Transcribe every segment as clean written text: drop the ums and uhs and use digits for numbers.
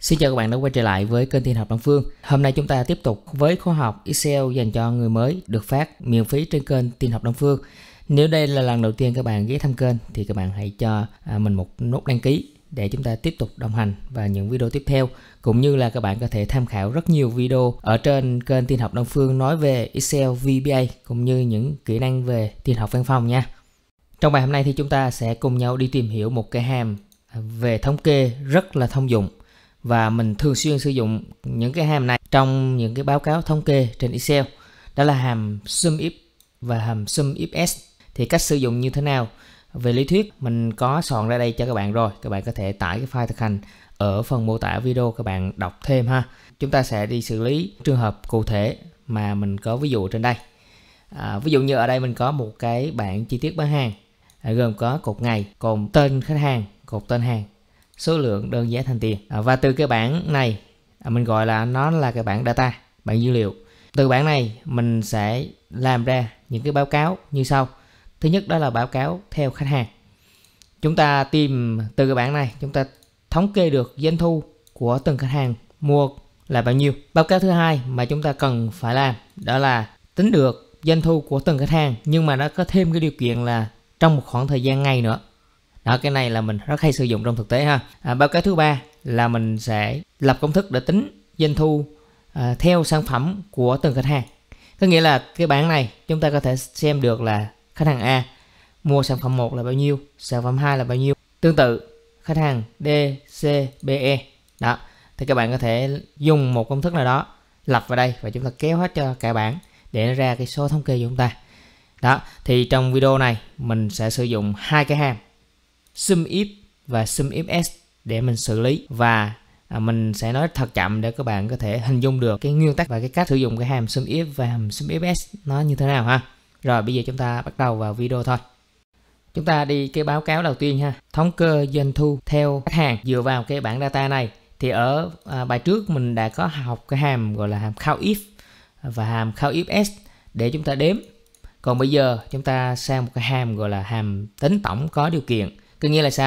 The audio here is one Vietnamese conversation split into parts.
Xin chào các bạn đã quay trở lại với kênh Tin học Đông Phương. Hôm nay chúng ta tiếp tục với khóa học Excel dành cho người mới được phát miễn phí trên kênh Tin học Đông Phương. Nếu đây là lần đầu tiên các bạn ghé thăm kênh thì các bạn hãy cho mình một nút đăng ký để chúng ta tiếp tục đồng hành và những video tiếp theo, cũng như là các bạn có thể tham khảo rất nhiều video ở trên kênh Tin học Đông Phương nói về Excel VBA cũng như những kỹ năng về tin học văn phòng nha. Trong bài hôm nay thì chúng ta sẽ cùng nhau đi tìm hiểu một cái hàm về thống kê rất là thông dụng, và mình thường xuyên sử dụng những cái hàm này trong những cái báo cáo thống kê trên Excel. Đó là hàm SUMIF và hàm SUMIFS. Thì cách sử dụng như thế nào? Về lý thuyết mình có soạn ra đây cho các bạn rồi. Các bạn có thể tải cái file thực hành ở phần mô tả video, các bạn đọc thêm ha. Chúng ta sẽ đi xử lý trường hợp cụ thể mà mình có ví dụ trên đây. Ví dụ như ở đây mình có một cái bảng chi tiết bán hàng gồm có cột ngày, cột tên khách hàng, cột tên hàng, số lượng, đơn giá, thành tiền. Và từ cái bảng này mình gọi là nó là cái bảng data, bảng dữ liệu. Từ bảng này mình sẽ làm ra những cái báo cáo như sau. Thứ nhất đó là báo cáo theo khách hàng. Chúng ta tìm từ cái bảng này, chúng ta thống kê được doanh thu của từng khách hàng mua là bao nhiêu. Báo cáo thứ hai mà chúng ta cần phải làm đó là tính được doanh thu của từng khách hàng, nhưng mà nó có thêm cái điều kiện là trong một khoảng thời gian ngày nữa. Đó, cái này là mình rất hay sử dụng trong thực tế ha. Báo cáo thứ ba là mình sẽ lập công thức để tính doanh thu theo sản phẩm của từng khách hàng. Có nghĩa là cái bảng này chúng ta có thể xem được là khách hàng A mua sản phẩm 1 là bao nhiêu, sản phẩm 2 là bao nhiêu. Tương tự khách hàng D, C, B, E. Đó, thì các bạn có thể dùng một công thức nào đó lập vào đây và chúng ta kéo hết cho cả bảng để nó ra cái số thống kê của chúng ta. Đó, thì trong video này mình sẽ sử dụng hai cái hàm SUMIF và SUMIFS để mình xử lý, và mình sẽ nói thật chậm để các bạn có thể hình dung được cái nguyên tắc và cái cách sử dụng cái hàm SUMIF và hàm SUMIFS nó như thế nào ha. Rồi bây giờ chúng ta bắt đầu vào video thôi. Chúng ta đi cái báo cáo đầu tiên ha, thống kê doanh thu theo khách hàng dựa vào cái bảng data này. Thì ở bài trước mình đã có học cái hàm gọi là hàm COUNTIF và hàm COUNTIFS để chúng ta đếm. Còn bây giờ chúng ta sang một cái hàm gọi là hàm tính tổng có điều kiện. Có nghĩa là sao?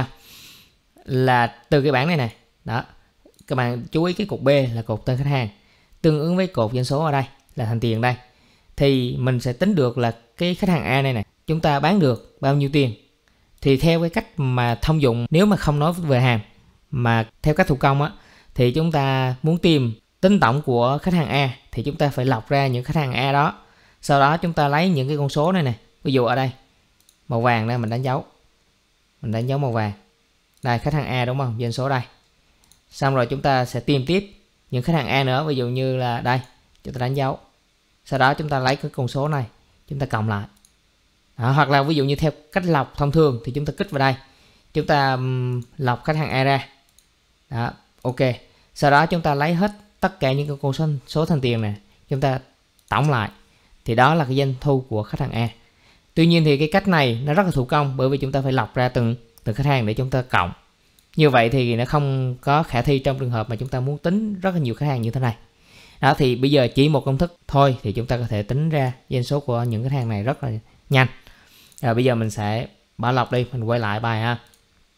Là từ cái bảng này này, đó, các bạn chú ý cái cột B là cột tên khách hàng tương ứng với cột doanh số ở đây là thành tiền đây. Thì mình sẽ tính được là cái khách hàng A này này, chúng ta bán được bao nhiêu tiền. Thì theo cái cách mà thông dụng, nếu mà không nói về hàm mà theo cách thủ công á, thì chúng ta muốn tìm tính tổng của khách hàng A thì chúng ta phải lọc ra những khách hàng A đó. Sau đó chúng ta lấy những cái con số này này, ví dụ ở đây màu vàng đây mình đánh dấu. Mình đánh dấu màu vàng. Đây khách hàng A đúng không? Doanh số đây. Xong rồi chúng ta sẽ tìm tiếp những khách hàng A nữa, ví dụ như là đây, chúng ta đánh dấu. Sau đó chúng ta lấy cái con số này, chúng ta cộng lại. Đó, hoặc là ví dụ như theo cách lọc thông thường thì chúng ta kích vào đây. Chúng ta lọc khách hàng A ra. Đó, ok. Sau đó chúng ta lấy hết tất cả những con số thành tiền này, chúng ta tổng lại. Thì đó là cái doanh thu của khách hàng A. Tuy nhiên thì cái cách này nó rất là thủ công, bởi vì chúng ta phải lọc ra từng khách hàng để chúng ta cộng. Như vậy thì nó không có khả thi trong trường hợp mà chúng ta muốn tính rất là nhiều khách hàng như thế này. Đó, thì bây giờ chỉ một công thức thôi thì chúng ta có thể tính ra doanh số của những khách hàng này rất là nhanh. Rồi bây giờ mình sẽ bỏ lọc đi, mình quay lại bài ha.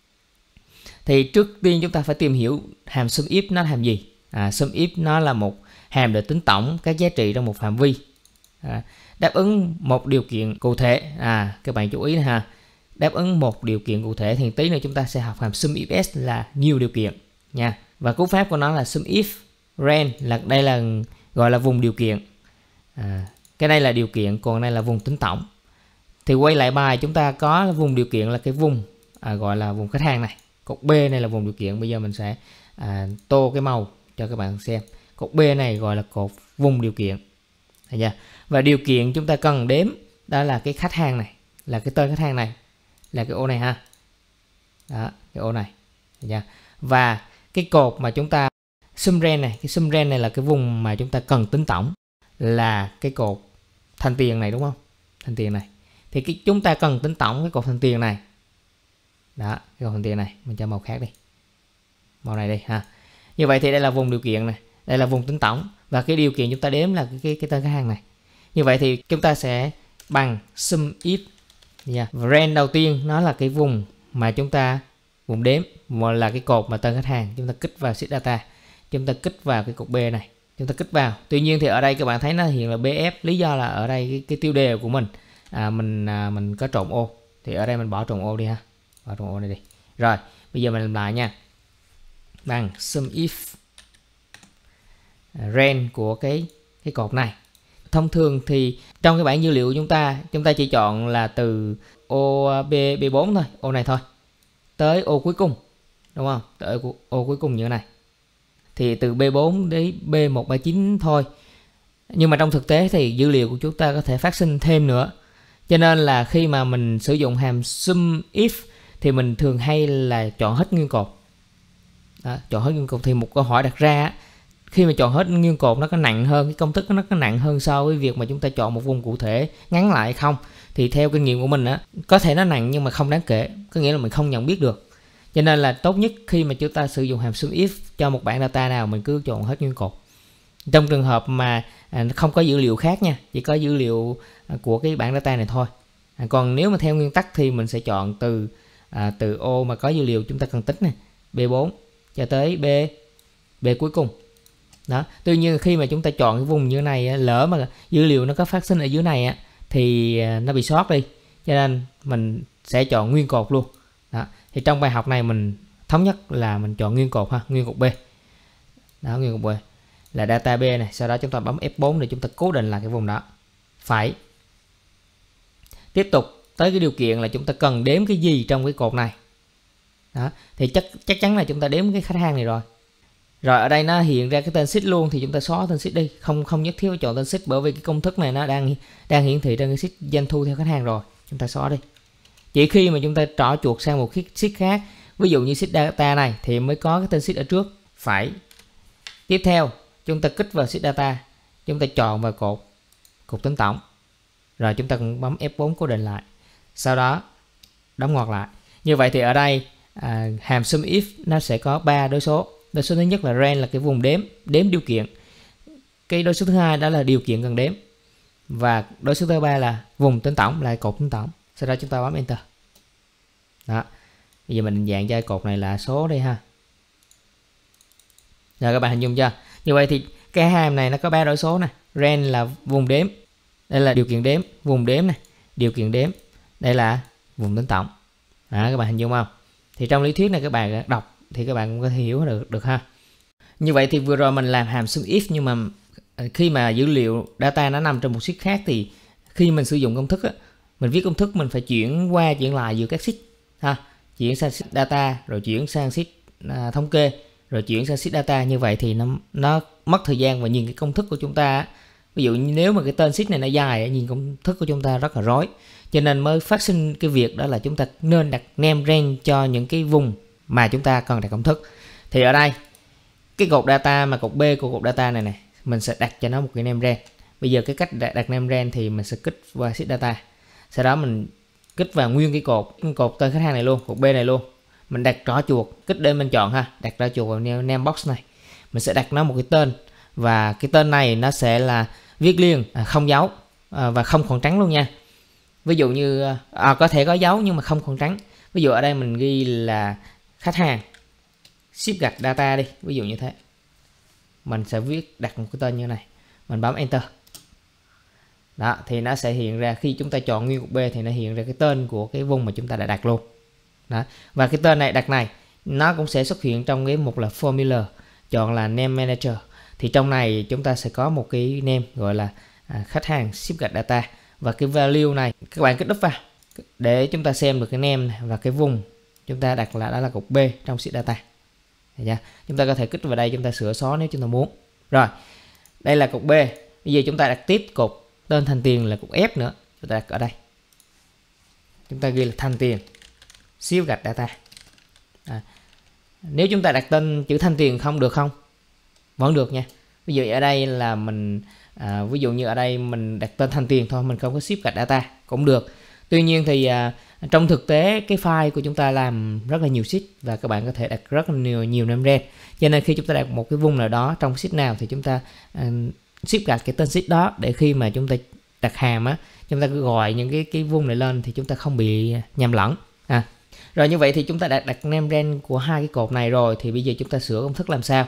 Thì trước tiên chúng ta phải tìm hiểu hàm SUMIF nó là hàm gì. SUMIF nó là một hàm để tính tổng các giá trị trong một phạm vi. Đáp ứng một điều kiện cụ thể. Các bạn chú ý này ha. Đáp ứng một điều kiện cụ thể thì tí nữa chúng ta sẽ học hàm SUMIFS là nhiều điều kiện nha. Và cú pháp của nó là SUMIF range, là đây là gọi là vùng điều kiện. Cái đây là điều kiện, còn đây là vùng tính tổng. Thì quay lại bài chúng ta có vùng điều kiện là cái vùng gọi là vùng khách hàng này. Cột B này là vùng điều kiện. Bây giờ mình sẽ tô cái màu cho các bạn xem. Cột B này gọi là cột vùng điều kiện. Và điều kiện chúng ta cần đếm đó là cái khách hàng này, là cái tên khách hàng này, là cái ô này ha. Đó, cái ô này. Và cái cột mà chúng ta sum range này, cái sum range này là cái vùng mà chúng ta cần tính tổng, là cái cột thành tiền này đúng không? Thành tiền này. Thì chúng ta cần tính tổng cái cột thành tiền này. Đó, cái cột thành tiền này, mình cho màu khác đi. Màu này đi ha. Như vậy thì đây là vùng điều kiện này, đây là vùng tính tổng, và cái điều kiện chúng ta đếm là cái tên khách hàng này. Như vậy thì chúng ta sẽ bằng SUMIF. Range đầu tiên nó là cái vùng mà chúng ta vùng đếm, mà là cái cột mà tên khách hàng, chúng ta kích vào sheet data. chúng ta kích vào cái cột B này, chúng ta kích vào. Tuy nhiên thì ở đây các bạn thấy nó hiện là BF, lý do là ở đây cái tiêu đề của mình mình có trộn ô, thì ở đây mình bỏ trộn ô đi ha, bỏ trộn ô này đi. Rồi bây giờ mình làm lại nha, bằng sum if ren của cái cột này. Thông thường thì trong cái bảng dữ liệu chúng ta chỉ chọn là từ ô B4 thôi, ô này thôi, tới ô cuối cùng, đúng không? Tới ô cuối cùng như thế này. Thì từ B4 đến B139 thôi. Nhưng mà trong thực tế thì dữ liệu của chúng ta có thể phát sinh thêm nữa. Cho nên là khi mà mình sử dụng hàm sum if thì mình thường hay là chọn hết nguyên cột. Đó, chọn hết nguyên cột thì một câu hỏi đặt ra, khi mà chọn hết nguyên cột nó có nặng hơn, cái công thức nó có nặng hơn so với việc mà chúng ta chọn một vùng cụ thể ngắn lại không. Thì theo kinh nghiệm của mình có thể nó nặng nhưng mà không đáng kể, có nghĩa là mình không nhận biết được. Cho nên là tốt nhất khi mà chúng ta sử dụng hàm sum if cho một bảng data nào, mình cứ chọn hết nguyên cột. Trong trường hợp mà không có dữ liệu khác nha, chỉ có dữ liệu của cái bảng data này thôi. Còn nếu mà theo nguyên tắc thì mình sẽ chọn từ ô mà có dữ liệu chúng ta cần tính này, B4 cho tới B cuối cùng. Đó. Tuy nhiên khi mà chúng ta chọn cái vùng như thế này, lỡ mà dữ liệu nó có phát sinh ở dưới này thì nó bị sót đi, cho nên mình sẽ chọn nguyên cột luôn. Đó. Thì trong bài học này mình thống nhất là mình chọn nguyên cột ha, nguyên cột B. Đó, nguyên cột B là data B này, sau đó chúng ta bấm F4 để chúng ta cố định lại cái vùng đó. Phải tiếp tục tới cái điều kiện là chúng ta cần đếm cái gì trong cái cột này. Đó, thì chắc chắn là chúng ta đếm cái khách hàng này rồi. Rồi ở đây nó hiện ra cái tên sheet luôn, thì chúng ta xóa tên sheet đi, không nhất thiết phải chọn tên sheet, bởi vì cái công thức này nó đang hiển thị trên cái sheet doanh thu theo khách hàng rồi, chúng ta xóa đi. Chỉ khi mà chúng ta trỏ chuột sang một cái sheet khác, ví dụ như sheet data này thì mới có cái tên sheet ở trước. Phải tiếp theo chúng ta kích vào sheet data, chúng ta chọn vào cột tính tổng, rồi chúng ta cũng bấm F4 cố định lại, sau đó đóng ngoặc lại. Như vậy thì ở đây hàm sum if nó sẽ có 3 đối số. Đối số thứ nhất là ren, là cái vùng đếm điều kiện. Cái đối số thứ hai đó là điều kiện cần đếm, và đối số thứ ba là vùng tính tổng, là cột tính tổng. Sau đó chúng ta bấm enter. Đó, bây giờ mình định dạng cho cột này là số đây ha. Rồi các bạn hình dung chưa? Như vậy thì cái hàm này nó có 3 đối số này. Ren là vùng đếm, đây là điều kiện đếm, vùng đếm này, điều kiện đếm, đây là vùng tính tổng. Đó, các bạn hình dung không? Thì trong lý thuyết này các bạn đọc thì các bạn cũng có thể hiểu được ha. Như vậy thì vừa rồi mình làm hàm sum if, nhưng mà khi mà dữ liệu data nó nằm trong một sheet khác thì khi mình sử dụng công thức mình viết công thức mình phải chuyển qua chuyển lại giữa các sheet ha, chuyển sang sheet data, rồi chuyển sang sheet thống kê, rồi chuyển sang sheet data. Như vậy thì nó mất thời gian, và nhìn cái công thức của chúng ta, ví dụ như nếu mà cái tên sheet này nó dài, nhìn công thức của chúng ta rất là rối, cho nên mới phát sinh cái việc đó là chúng ta nên đặt name range cho những cái vùng mà chúng ta cần đặt công thức. Thì ở đây cái cột data mà cột B của cột data này mình sẽ đặt cho nó một cái name range. Bây giờ cái cách đặt name range thì mình sẽ kích vào sheet data, sau đó mình kích vào nguyên cái cột tên khách hàng này luôn, cột B này luôn. Mình đặt trỏ chuột, kích để mình chọn ha, đặt trỏ chuột vào name box này, mình sẽ đặt nó một cái tên, và cái tên này nó sẽ là viết liền, không dấu và không khoảng trắng luôn nha. Ví dụ như có thể có dấu nhưng mà không khoảng trắng. Ví dụ ở đây mình ghi là khách hàng ship gạch data đi, ví dụ như thế. Mình sẽ đặt một cái tên như này, mình bấm enter. Đó, thì nó sẽ hiện ra, khi chúng ta chọn nguyên cột B thì nó hiện ra cái tên của cái vùng mà chúng ta đã đặt luôn. Đó. Và cái tên này đặt này nó cũng sẽ xuất hiện trong cái mục là formula, chọn là name manager. Thì trong này chúng ta sẽ có một cái name gọi là khách hàng ship gạch data, và cái value này các bạn kích đúp vào để chúng ta xem được cái name này, và cái vùng chúng ta đặt là đó là cột B trong sheet data. Chúng ta có thể kích vào đây, chúng ta sửa xóa nếu chúng ta muốn. Rồi, đây là cột B. Bây giờ chúng ta đặt tiếp cột tên thành tiền là cột F nữa, chúng ta đặt ở đây. Chúng ta ghi là thành tiền ship gạch data. Nếu chúng ta đặt tên chữ thanh tiền không được không? Vẫn được nha. Ví dụ ở đây là mình ví dụ như ở đây mình đặt tên thanh tiền thôi, mình không có ship gạch data cũng được. Tuy nhiên thì trong thực tế cái file của chúng ta làm rất là nhiều sheet, và các bạn có thể đặt rất là nhiều name range. Cho nên khi chúng ta đặt một cái vùng nào đó trong sheet nào thì chúng ta ship gạch cái tên sheet đó, để khi mà chúng ta đặt hàm chúng ta cứ gọi những cái vùng này lên thì chúng ta không bị nhầm lẫn. Rồi như vậy thì chúng ta đặt name range của hai cái cột này rồi, thì bây giờ chúng ta sửa công thức làm sao?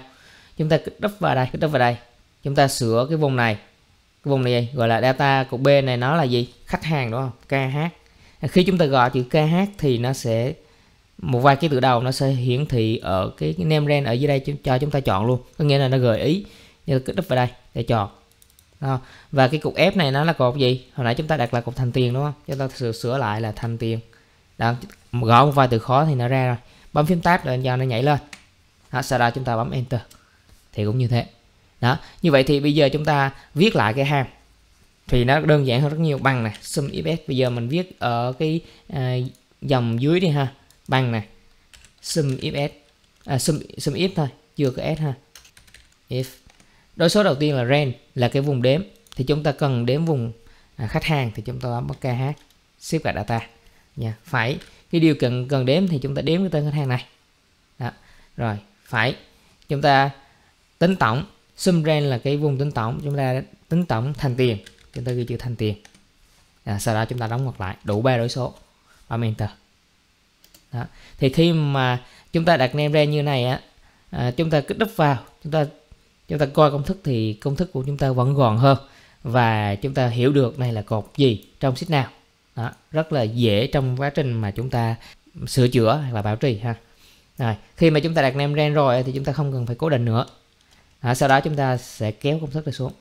chúng ta kích đúp vào đây, chúng ta sửa cái vùng này. Cái vùng này gọi là data, cục B này nó là gì? Khách hàng đúng không? KH. Khi chúng ta gọi chữ KH thì nó sẽ một vài ký tự đầu nó sẽ hiển thị ở cái name range ở dưới đây cho chúng ta chọn luôn. Có nghĩa là nó gợi ý như kích đúp vào đây để chọn. Đó. Và cái cục F này nó là cột gì? Hồi nãy chúng ta đặt là cục thành tiền đúng không? Chúng ta sửa lại là thành tiền. Đó, gõ một vài từ khó thì nó ra rồi. Bấm phím tab để cho nó nhảy lên. Đó, sau đó chúng ta bấm enter. Thì cũng như thế. Đó, như vậy thì bây giờ chúng ta viết lại cái hàm thì nó đơn giản hơn rất nhiều. Bằng này, sum if s. Bây giờ mình viết ở cái dòng dưới đi ha. Bằng này, sum if s. Sum if thôi, chưa có s ha. If đối số đầu tiên là range, là cái vùng đếm, thì chúng ta cần đếm vùng khách hàng thì chúng ta bấm KH, xếp cả data nha. Phải cái điều kiện cần đếm thì chúng ta đếm cái tên khách hàng này. Đó. Rồi phải chúng ta tính tổng, sum range là cái vùng tính tổng, chúng ta tính tổng thành tiền, chúng ta ghi chữ thành tiền. Sau đó chúng ta đóng ngoặc lại đủ 3 đối số, bấm enter. Đó. Thì khi mà chúng ta đặt name range như này á, chúng ta kích đúp vào, chúng ta coi công thức thì công thức của chúng ta vẫn gọn hơn và chúng ta hiểu được này là cột gì trong sheet nào. Đó, rất là dễ trong quá trình mà chúng ta sửa chữa hoặc là bảo trì ha. Rồi, khi mà chúng ta đặt name range rồi thì chúng ta không cần phải cố định nữa. Sau đó chúng ta sẽ kéo công thức này xuống.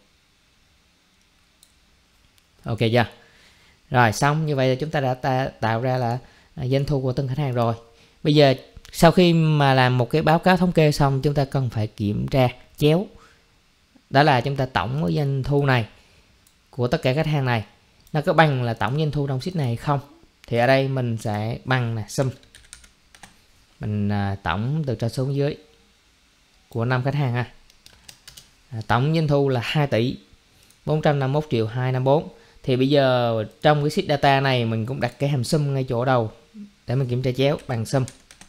Ok chưa? Rồi xong, như vậy là chúng ta đã tạo ra là doanh thu của từng khách hàng rồi. Bây giờ sau khi mà làm một cái báo cáo thống kê xong, chúng ta cần phải kiểm tra chéo. Đó là chúng ta tổng cái doanh thu này của tất cả khách hàng này nó có bằng là tổng doanh thu trong sheet này hay không. Thì ở đây mình sẽ bằng là sum. Mình tổng từ trên xuống dưới của 5 khách hàng ha. Tổng doanh thu là 2 tỷ 451 triệu 254. Thì bây giờ trong cái sheet data này mình cũng đặt cái hàm sum ngay chỗ đầu để mình kiểm tra chéo bằng sum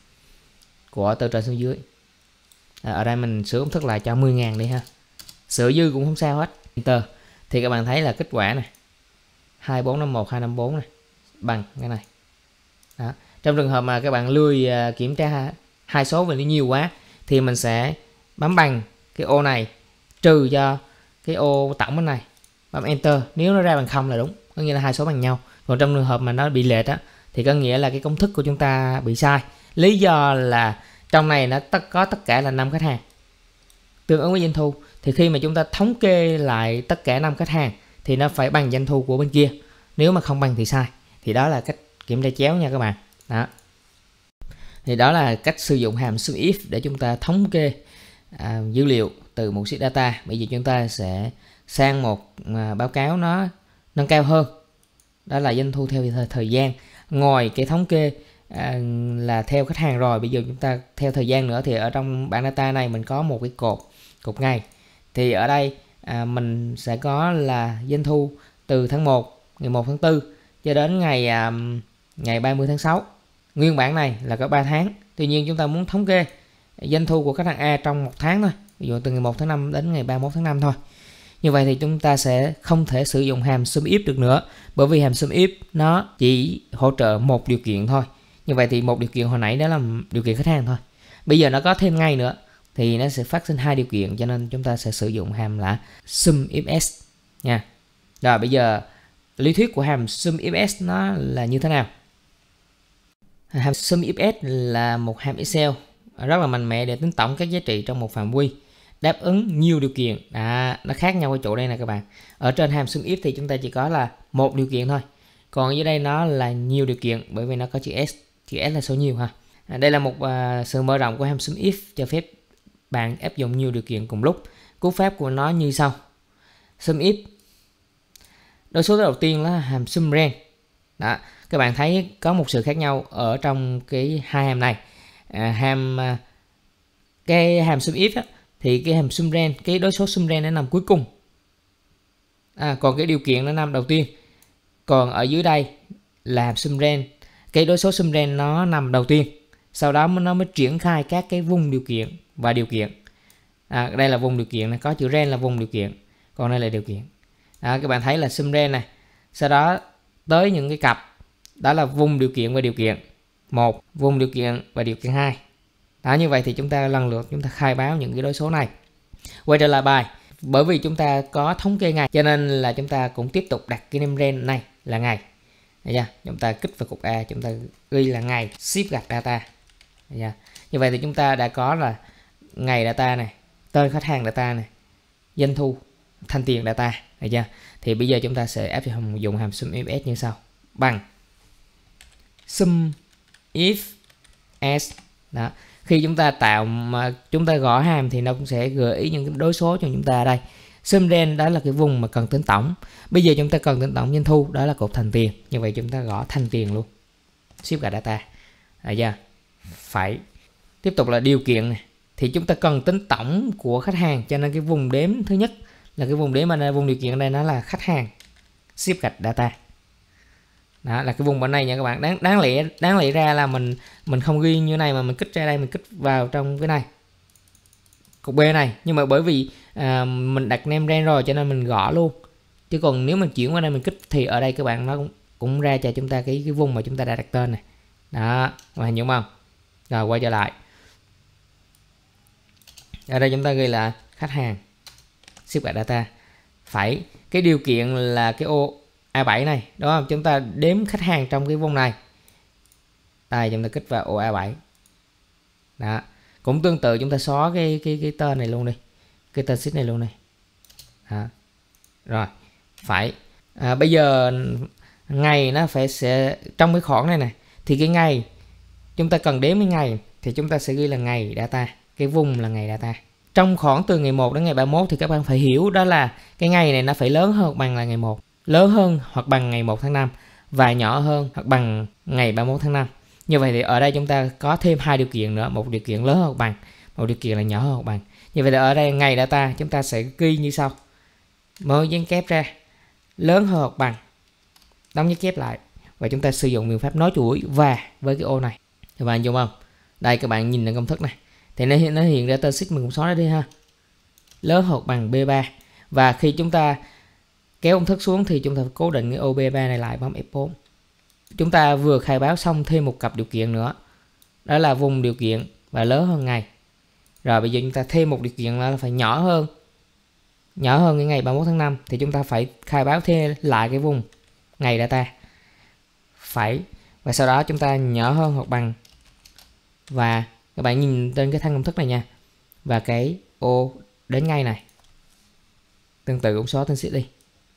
của từ trên xuống dưới. Ở đây mình sửa công thức lại cho 10.000 đi ha. Sửa dư cũng không sao hết. Enter. Thì các bạn thấy là kết quả này 2451 254 này bằng cái này. Đó. Trong trường hợp mà các bạn lười kiểm tra hai số vì nó nhiều quá thì mình sẽ bấm bằng cái ô này trừ cho cái ô tổng bên này, bấm enter. Nếu nó ra bằng 0 là đúng, có nghĩa là hai số bằng nhau. Còn trong trường hợp mà nó bị lệch á thì có nghĩa là cái công thức của chúng ta bị sai. Lý do là trong này nó có tất cả là 5 khách hàng tương ứng với doanh thu, thì khi mà chúng ta thống kê lại tất cả 5 khách hàng thì nó phải bằng doanh thu của bên kia. Nếu mà không bằng thì sai. Thì đó là cách kiểm tra chéo nha các bạn. Đó. Thì đó là cách sử dụng hàm sum if để chúng ta thống kê dữ liệu từ một sheet data. Bây giờ chúng ta sẽ sang một báo cáo nó nâng cao hơn. Đó là doanh thu theo thời gian. Ngoài cái thống kê là theo khách hàng rồi, bây giờ chúng ta theo thời gian nữa. Thì ở trong bảng data này mình có một cái cột ngày. Thì ở đây mình sẽ có là doanh thu từ tháng 1, ngày 1 tháng 4 cho đến ngày 30 tháng 6. Nguyên bản này là có 3 tháng. Tuy nhiên chúng ta muốn thống kê doanh thu của khách hàng A trong một tháng thôi, ví dụ từ ngày 1 tháng 5 đến ngày 31 tháng 5 thôi. Như vậy thì chúng ta sẽ không thể sử dụng hàm sum if được nữa, bởi vì hàm sum if nó chỉ hỗ trợ một điều kiện thôi. Như vậy thì một điều kiện hồi nãy đó là điều kiện khách hàng thôi. Bây giờ nó có thêm ngày nữa thì nó sẽ phát sinh hai điều kiện, cho nên chúng ta sẽ sử dụng hàm là sum if s nha. Rồi bây giờ lý thuyết của hàm sum if s nó là như thế nào? Hàm sum if s là một hàm Excel rất là mạnh mẽ để tính tổng các giá trị trong một phạm vi, đáp ứng nhiều điều kiện. Nó khác nhau ở chỗ đây nè các bạn. Ở trên hàm sum if thì chúng ta chỉ có là một điều kiện thôi, còn dưới đây nó là nhiều điều kiện, bởi vì nó có chữ S. Chữ S là số nhiều ha. Đây là một sự mở rộng của hàm sum if, cho phép bạn áp dụng nhiều điều kiện cùng lúc. Cú pháp của nó như sau. Sum if, đối số đầu tiên là hàm sum range. Đó, các bạn thấy có một sự khác nhau ở trong cái hai hàm này. Cái hàm sum if á, thì cái hàm sum range, cái đối số sum range nó nằm cuối cùng. Còn cái điều kiện nó nằm đầu tiên. Còn ở dưới đây là hàm sum range, cái đối số sum range nó nằm đầu tiên. Sau đó nó mới triển khai các cái vùng điều kiện và điều kiện. Đây là vùng điều kiện này, có chữ range là vùng điều kiện, còn đây là điều kiện. Các bạn thấy là sum range này. Sau đó tới những cái cặp đó là vùng điều kiện và điều kiện 1, vùng điều kiện và điều kiện 2. Như vậy thì chúng ta lần lượt chúng ta khai báo những cái đối số này. Quay trở lại bài, bởi vì chúng ta có thống kê ngày cho nên là chúng ta cũng tiếp tục đặt cái name range này là ngày. Được chưa? Chúng ta kích vào cục A, chúng ta ghi là ngày ship gạch data. Được chưa? Như vậy thì chúng ta đã có là ngày data này, tên khách hàng data này, doanh thu, thanh tiền data. Được chưa? Thì bây giờ chúng ta sẽ áp dụng hàm sum if s như sau. Bằng sum if s. Đó. Khi chúng ta tạo mà chúng ta gõ hàm thì nó cũng sẽ gợi ý những cái đối số cho chúng ta đây. Sum range đó là cái vùng mà cần tính tổng. Bây giờ chúng ta cần tính tổng doanh thu, đó là cột thành tiền. Như vậy chúng ta gõ thành tiền luôn. Ship gạch data. Được chưa? Phải tiếp tục là điều kiện này. Thì chúng ta cần tính tổng của khách hàng, cho nên cái vùng đếm thứ nhất là cái vùng đếm mà đây, vùng điều kiện đây nó là khách hàng ship gạch data. Đó là cái vùng bên này nha các bạn. Đáng lẽ ra là mình không ghi như này mà mình kích ra đây, mình kích vào trong cái này, cục B này, nhưng mà bởi vì mình đặt name range rồi cho nên mình gõ luôn. Chứ còn nếu mình chuyển qua đây mình kích thì ở đây các bạn nó cũng ra cho chúng ta cái vùng mà chúng ta đã đặt tên này. Đó, các bạn hình dung không? Rồi quay trở lại. Ở đây chúng ta ghi là khách hàng ship gạch data. Phải cái điều kiện là cái ô A7 này, đúng không? Chúng ta đếm khách hàng trong cái vùng này. Đây, chúng ta kích vào ô A7. Đó. Cũng tương tự chúng ta xóa cái tên này luôn đi. Cái tên sheet này luôn này. Đó. Rồi, phải bây giờ ngày nó sẽ trong cái khoảng này thì cái ngày chúng ta cần đếm cái ngày thì chúng ta sẽ ghi là ngày data, cái vùng là ngày data. Trong khoảng từ ngày 1 đến ngày 31 thì các bạn phải hiểu đó là cái ngày này nó phải lớn hơn hoặc bằng là ngày 1, lớn hơn hoặc bằng ngày 1 tháng 5 và nhỏ hơn hoặc bằng ngày 31 tháng 5. Như vậy thì ở đây chúng ta có thêm hai điều kiện nữa, một điều kiện lớn hơn hoặc bằng, một điều kiện là nhỏ hơn hoặc bằng. Như vậy thì ở đây ngày data chúng ta sẽ ghi như sau. Mở dán kép ra, lớn hơn hoặc bằng, đóng dấu kép lại và chúng ta sử dụng biện pháp nối chuỗi và với cái ô này. Các bạn dùng không? Đây các bạn nhìn là công thức này. Thì nó hiện ra tên sheet mình cũng xóa nó đi ha. Lớn hoặc bằng B3. Và khi chúng ta kéo công thức xuống thì chúng ta cố định cái ô B3 này lại, bấm F4. Chúng ta vừa khai báo xong thêm một cặp điều kiện nữa. Đó là vùng điều kiện và lớn hơn ngày. Rồi bây giờ chúng ta thêm một điều kiện là phải nhỏ hơn cái ngày 31 tháng 5 thì chúng ta phải khai báo thêm lại cái vùng ngày data. Phải. Và sau đó chúng ta nhỏ hơn hoặc bằng, và các bạn nhìn trên cái thanh công thức này nha, và cái ô đến ngày này tương tự cũng xóa tên sheet đi.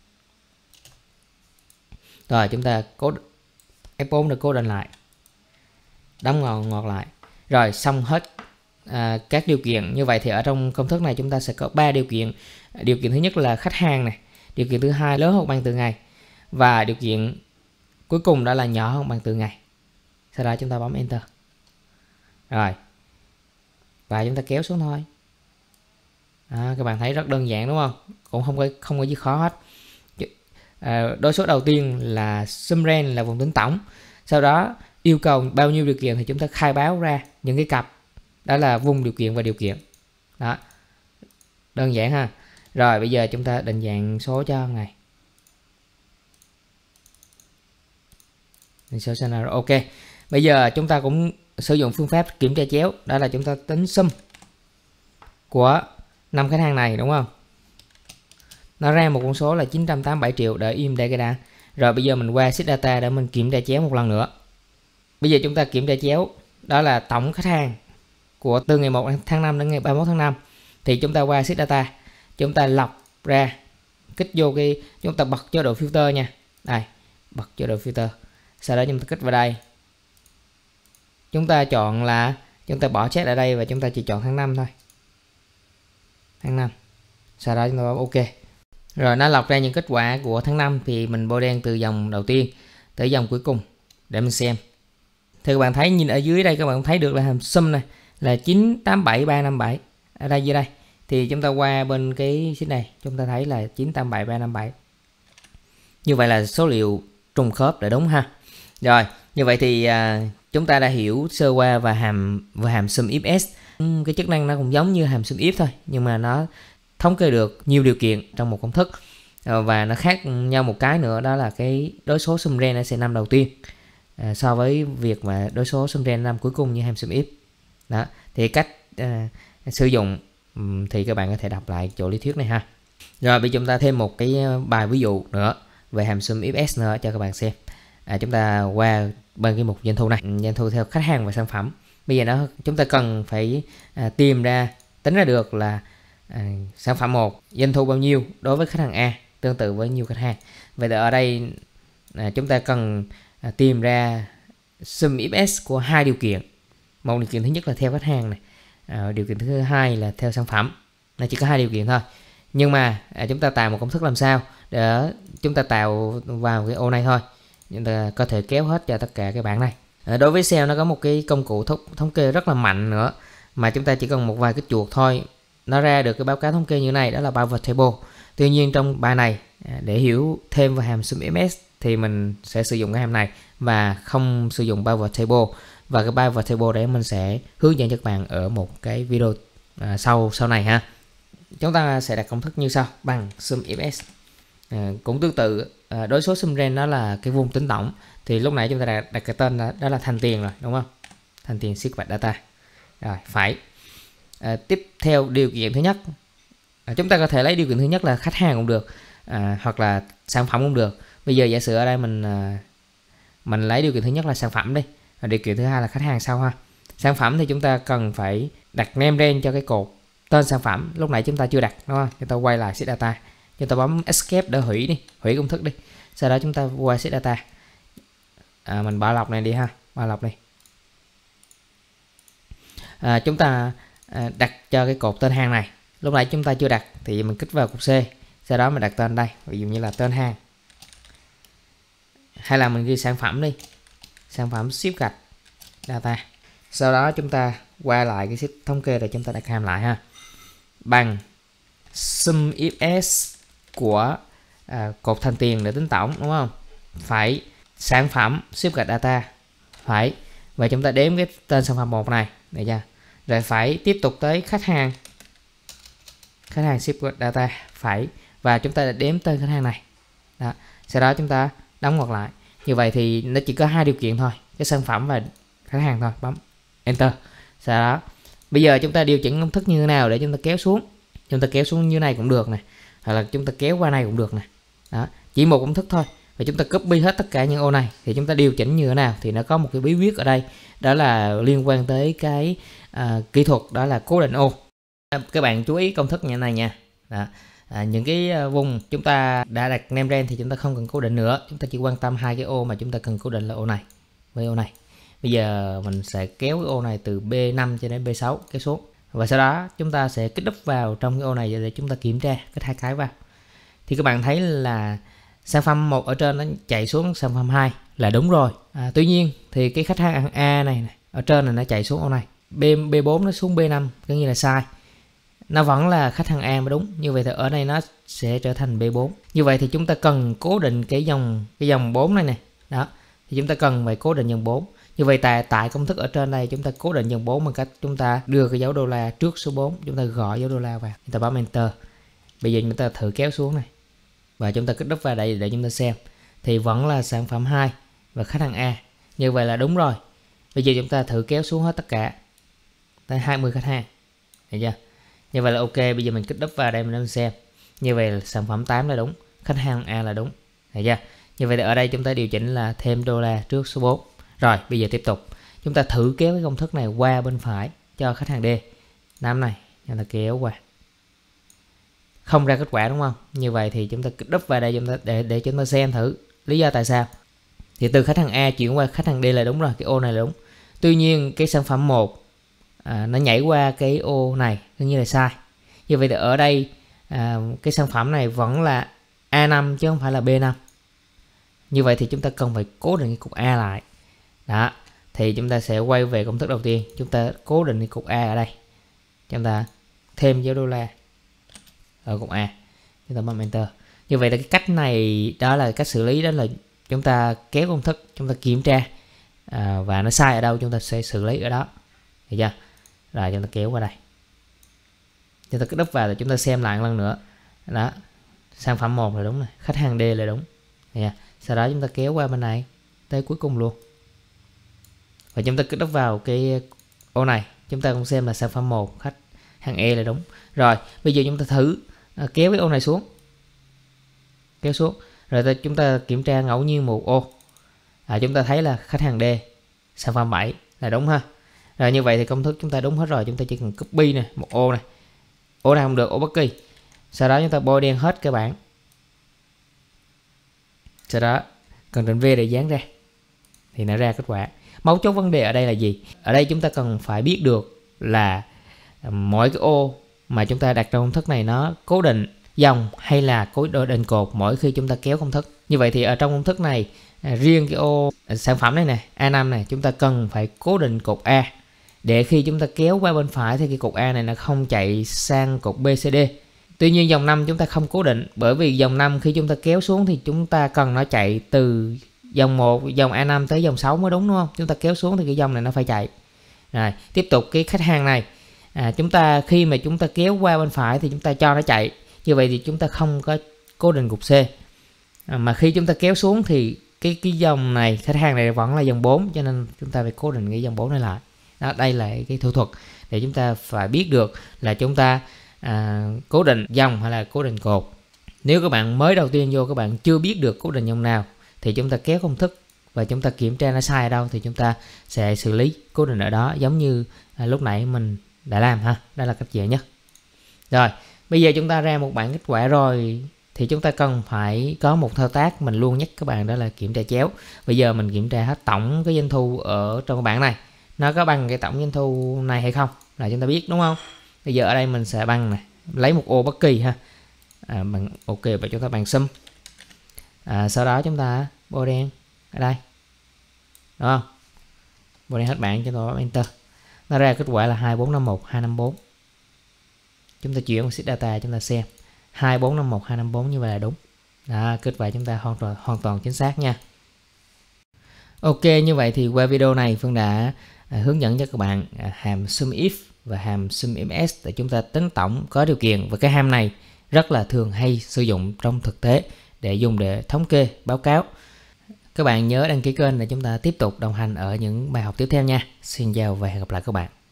Rồi chúng ta F4 được cố định lại, đóng ngọt lại. Rồi xong hết các điều kiện. Như vậy thì ở trong công thức này chúng ta sẽ có 3 điều kiện. Điều kiện thứ nhất là khách hàng này, điều kiện thứ hai lớn hoặc bằng từ ngày, và điều kiện cuối cùng đó là nhỏ hơn bằng từ ngày. Sau đó chúng ta bấm enter. Rồi. Và chúng ta kéo xuống thôi. Các bạn thấy rất đơn giản đúng không? Cũng không có gì khó hết. Đối số đầu tiên là sum range là vùng tính tổng. Sau đó yêu cầu bao nhiêu điều kiện thì chúng ta khai báo ra những cái cặp. Đó là vùng điều kiện và điều kiện. Đó. Đơn giản ha. Rồi bây giờ chúng ta định dạng số cho ngày. Định số scenario. Ok. Bây giờ chúng ta cũng sử dụng phương pháp kiểm tra chéo. Đó là chúng ta tính sum của 5 khách hàng này đúng không? Nó ra một con số là 987 triệu. Đợi im đây cái đã. Rồi bây giờ mình qua sheet data để mình kiểm tra chéo một lần nữa. Bây giờ chúng ta kiểm tra chéo. Đó là tổng khách hàng của từ ngày 1 tháng 5 đến ngày 31 tháng 5. Thì chúng ta qua sheet data, chúng ta lọc ra, kích vô cái, chúng ta bật chế độ filter nha. Đây, bật chế độ filter. Sau đó chúng ta kích vào đây. Chúng ta chọn là, chúng ta bỏ check ở đây và chúng ta chỉ chọn tháng 5 thôi. Tháng 5. Sau đó chúng ta bấm OK. Rồi nó lọc ra những kết quả của tháng 5 thì mình bôi đen từ dòng đầu tiên tới dòng cuối cùng để mình xem. Thì các bạn thấy nhìn ở dưới đây các bạn thấy được là hàm sum này là 987357. Ở đây dưới đây thì chúng ta qua bên cái sheet này chúng ta thấy là 987357. Như vậy là số liệu trùng khớp để đúng ha. Rồi, như vậy thì chúng ta đã hiểu sơ qua và hàm sum if s. Cái chức năng nó cũng giống như hàm sum if thôi, nhưng mà nó thống kê được nhiều điều kiện trong một công thức. Và nó khác nhau một cái nữa, đó là cái đối số sum range nó sẽ nằm đầu tiên so với việc mà đối số sum range nằm cuối cùng như hàm sum if. Đó, thì cách sử dụng thì các bạn có thể đọc lại chỗ lý thuyết này ha. Rồi bây giờ chúng ta thêm một cái bài ví dụ nữa về hàm sum if nữa cho các bạn xem. Chúng ta qua bên cái mục doanh thu này, doanh thu theo khách hàng và sản phẩm. Bây giờ chúng ta cần phải tìm ra, tính ra được là sản phẩm 1 doanh thu bao nhiêu đối với khách hàng A, tương tự với nhiều khách hàng. Vậy thì ở đây chúng ta cần tìm ra sum if của hai điều kiện. Một điều kiện thứ nhất là theo khách hàng này, điều kiện thứ hai là theo sản phẩm. Nó chỉ có hai điều kiện thôi. Nhưng mà chúng ta tạo một công thức làm sao để chúng ta tạo vào cái ô này thôi. Chúng ta có thể kéo hết cho tất cả cái bảng này. Đối với Excel nó có một cái công cụ thống kê rất là mạnh nữa, mà chúng ta chỉ cần một vài cái chuột thôi nó ra được cái báo cáo thống kê như này, đó là pivot table. Tuy nhiên trong bài này để hiểu thêm về hàm sum if thì mình sẽ sử dụng cái hàm này và không sử dụng pivot table. Và cái pivot table đấy mình sẽ hướng dẫn cho các bạn ở một cái video sau này ha. Chúng ta sẽ đặt công thức như sau: bằng sum if cũng tương tự, đối số sum range nó là cái vùng tính tổng, thì lúc nãy chúng ta đặt cái tên đó là thành tiền rồi đúng không? Thành tiền secret data. Rồi phải tiếp theo điều kiện thứ nhất, chúng ta có thể lấy điều kiện thứ nhất là khách hàng cũng được, hoặc là sản phẩm cũng được. Bây giờ giả sử ở đây mình lấy điều kiện thứ nhất là sản phẩm đi, điều kiện thứ hai là khách hàng sau ha. Sản phẩm thì chúng ta cần phải đặt name range cho cái cột tên sản phẩm, lúc nãy chúng ta chưa đặt đúng không? Chúng ta quay lại sheet data, chúng ta bấm escape để hủy công thức đi. Sau đó chúng ta qua sheet data, mình bỏ lọc này đi ha, bỏ lọc đi. Chúng ta đặt cho cái cột tên hàng này, lúc nãy chúng ta chưa đặt thì mình kích vào cục C, sau đó mình đặt tên đây, ví dụ như là tên hàng, hay là mình ghi sản phẩm đi, sản phẩm ship gạch data. Sau đó chúng ta qua lại cái sheet thống kê để chúng ta đặt hàm lại ha, bằng sum if của cột thành tiền để tính tổng đúng không? Phải sản phẩm ship gạch data phải, và chúng ta đếm cái tên sản phẩm 1 này được chưa? Rồi phải tiếp tục tới khách hàng ship gạch data phải, và chúng ta đếm tên khách hàng này đó. Sau đó chúng ta đóng ngoặc lại. Như vậy thì nó chỉ có hai điều kiện thôi, cái sản phẩm và khách hàng thôi, bấm enter. Sau đó bây giờ chúng ta điều chỉnh công thức như thế nào để chúng ta kéo xuống, chúng ta kéo xuống như này cũng được này, hoặc là chúng ta kéo qua này cũng được này đó, chỉ một công thức thôi. Và chúng ta copy hết tất cả những ô này thì chúng ta điều chỉnh như thế nào thì nó có một cái bí quyết ở đây, đó là liên quan tới cái kỹ thuật, đó là cố định ô. Các bạn chú ý công thức như thế này nha đó. Những cái vùng chúng ta đã đặt name range thì chúng ta không cần cố định nữa, chúng ta chỉ quan tâm hai cái ô mà chúng ta cần cố định là ô này với ô này. Bây giờ mình sẽ kéo cái ô này từ B5 cho đến B6 kéo xuống, và sau đó chúng ta sẽ kích đúp vào trong cái ô này để chúng ta kiểm tra cái hai cái vào. Thì các bạn thấy là sản phẩm 1 ở trên nó chạy xuống sản phẩm 2 là đúng rồi. Tuy nhiên thì cái khách hàng A này ở trên này nó chạy xuống ô này, B4 nó xuống B5, có nghĩa là sai. Nó vẫn là khách hàng A mới đúng. Như vậy thì ở đây nó sẽ trở thành B4. Như vậy thì chúng ta cần cố định cái dòng 4 này nè. Đó. Thì chúng ta cần phải cố định dòng 4. Như vậy tại công thức ở trên đây chúng ta cố định dòng 4 bằng cách chúng ta đưa cái dấu đô la trước số 4, chúng ta gõ dấu đô la vào, chúng ta bấm enter. Bây giờ chúng ta thử kéo xuống này, và chúng ta kích đúp vào đây để chúng ta xem, thì vẫn là sản phẩm 2 và khách hàng A. Như vậy là đúng rồi. Bây giờ chúng ta thử kéo xuống hết tất cả tới 20 khách hàng, thấy chưa? Như vậy là ok. Bây giờ mình kích đúp vào đây mình xem, như vậy là sản phẩm 8 là đúng, khách hàng A là đúng, thấy chưa? Như vậy thì ở đây chúng ta điều chỉnh là thêm đô la trước số 4. Rồi bây giờ tiếp tục chúng ta thử kéo cái công thức này qua bên phải cho khách hàng D, năm này chúng ta kéo qua, không ra kết quả đúng không? Như vậy thì chúng ta kích đúp vào đây chúng ta để chúng ta xem thử lý do tại sao. Thì từ khách hàng A chuyển qua khách hàng D là đúng rồi, cái ô này là đúng. Tuy nhiên cái sản phẩm 1 nó nhảy qua cái ô này, coi như là sai. Như vậy thì ở đây cái sản phẩm này vẫn là A5 chứ không phải là B5. Như vậy thì chúng ta cần phải cố định cái cục A lại. Đó, thì chúng ta sẽ quay về công thức đầu tiên, chúng ta cố định cái cục A ở đây, chúng ta thêm dấu đô la ở cục A, chúng ta bấm enter. Như vậy là cái cách này, đó là cách xử lý, đó là chúng ta kéo công thức, chúng ta kiểm tra và nó sai ở đâu chúng ta sẽ xử lý ở đó, được chưa? Rồi chúng ta kéo qua đây, chúng ta kích đúp vào rồi chúng ta xem lại một lần nữa. Đó, sản phẩm 1 là đúng này, khách hàng D là đúng. Sau đó chúng ta kéo qua bên này tới cuối cùng luôn, và chúng ta kích đúp vào cái ô này, chúng ta cũng xem là sản phẩm 1 khách hàng E là đúng. Rồi bây giờ chúng ta thử kéo cái ô này xuống, kéo xuống rồi chúng ta kiểm tra ngẫu nhiên một ô. Chúng ta thấy là khách hàng D sản phẩm 7 là đúng ha. Rồi như vậy thì công thức chúng ta đúng hết rồi, chúng ta chỉ cần copy này một ô này, ô nào không được, ô bất kỳ. Sau đó chúng ta bôi đen hết cái bảng, sau đó Ctrl V để dán ra thì nó ra kết quả. Mấu chốt vấn đề ở đây là gì? Ở đây chúng ta cần phải biết được là mỗi cái ô mà chúng ta đặt trong công thức này nó cố định dòng hay là cố định cột mỗi khi chúng ta kéo công thức. Như vậy thì ở trong công thức này, riêng cái ô sản phẩm này nè, A5 này, chúng ta cần phải cố định cột A để khi chúng ta kéo qua bên phải thì cái cột A này nó không chạy sang cột BCD. Tuy nhiên dòng 5 chúng ta không cố định, bởi vì dòng 5 khi chúng ta kéo xuống thì chúng ta cần nó chạy từ dòng 1, dòng A5 tới dòng 6 mới đúng, đúng không? Chúng ta kéo xuống thì cái dòng này nó phải chạy. Rồi, tiếp tục cái khách hàng này, chúng ta khi mà chúng ta kéo qua bên phải thì chúng ta cho nó chạy. Như vậy thì chúng ta không có cố định cột C. Mà khi chúng ta kéo xuống thì cái dòng này, khách hàng này vẫn là dòng 4, cho nên chúng ta phải cố định cái dòng 4 này lại. Đó, đây là cái thủ thuật để chúng ta phải biết được là chúng ta cố định dòng hay là cố định cột. Nếu các bạn mới đầu tiên vô, các bạn chưa biết được cố định dòng nào thì chúng ta kéo công thức và chúng ta kiểm tra nó sai ở đâu thì chúng ta sẽ xử lý cố định ở đó, giống như lúc nãy mình đã làm ha. Đây là cách dễ nhất. Rồi bây giờ chúng ta ra một bảng kết quả rồi thì chúng ta cần phải có một thao tác mình luôn nhắc các bạn, đó là kiểm tra chéo. Bây giờ mình kiểm tra hết tổng cái doanh thu ở trong cái bảng này, nó có bằng cái tổng doanh thu này hay không là chúng ta biết, đúng không? Bây giờ ở đây mình sẽ bằng này, lấy một ô bất kỳ ha, bằng OK và chúng ta bằng sum. Sau đó chúng ta bôi đen ở đây, đúng không? Bôi đen hết bảng, chúng ta bấm enter, nó ra kết quả là 2451254. Chúng ta chuyển vào sheet data, chúng ta xem 2451254 như vậy là đúng. Đó, kết quả chúng ta hoàn toàn chính xác nha. Ok, như vậy thì qua video này Phương đã hướng dẫn cho các bạn hàm SUMIF và hàm SUMIF để chúng ta tính tổng có điều kiện, và cái hàm này rất là thường hay sử dụng trong thực tế để dùng để thống kê báo cáo. Các bạn nhớ đăng ký kênh để chúng ta tiếp tục đồng hành ở những bài học tiếp theo nha. Xin chào và hẹn gặp lại các bạn.